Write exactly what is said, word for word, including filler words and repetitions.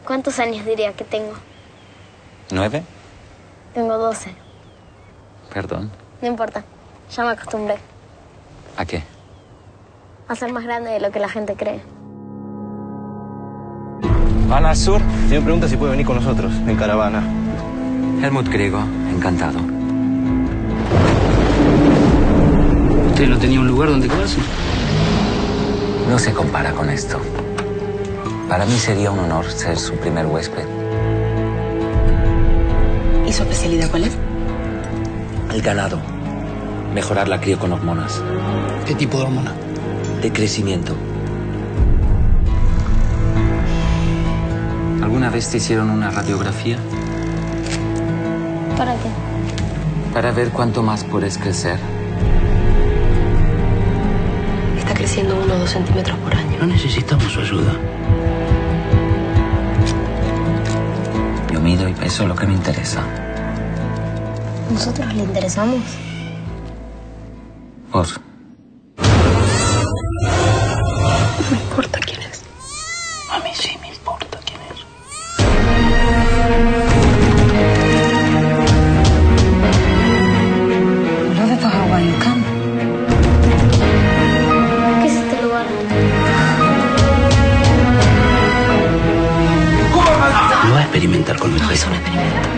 ¿Cuántos años diría que tengo? ¿Nueve? Tengo doce. Perdón. No importa. Ya me acostumbré. ¿A qué? A ser más grande de lo que la gente cree. ¿Van al sur? Si me pregunta si puede venir con nosotros, en caravana. Helmut Griego, encantado. ¿Usted no tenía un lugar donde quedarse? No se compara con esto. Para mí sería un honor ser su primer huésped. ¿Y su especialidad cuál es? El ganado. Mejorar la cría con hormonas. ¿Qué tipo de hormona? De crecimiento. ¿Alguna vez te hicieron una radiografía? ¿Para qué? Para ver cuánto más puedes crecer. Está creciendo uno o dos centímetros por año. No necesitamos su ayuda. Yo mido y peso lo que me interesa. ¿Nosotros le interesamos? Por... No me importa quién es. A mí sí me importa quién es. ¿Qué es este lugar? ¿No va a experimentar con nuestro No es un experimento.